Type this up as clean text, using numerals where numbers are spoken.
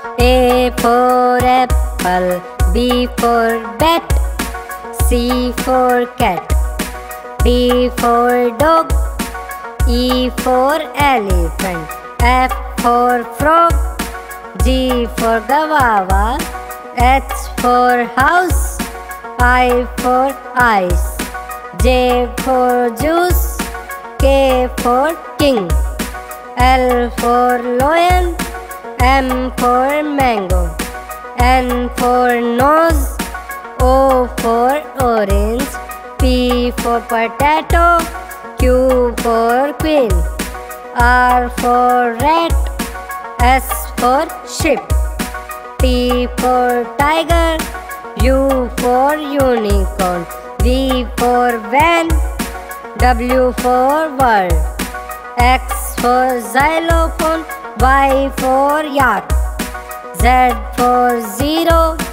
A for apple, B for bat, C for cat, D for dog, E for elephant, F for frog, G for guava, H for house, I for ice, J for juice, K for king, L for lion, M for mango, N for nose, O for orange, P for potato, Q for queen, R for rat, S for sheep, T for tiger, U for unicorn, V for van, W for world, X for xylophone, Y for yak, Z for zero,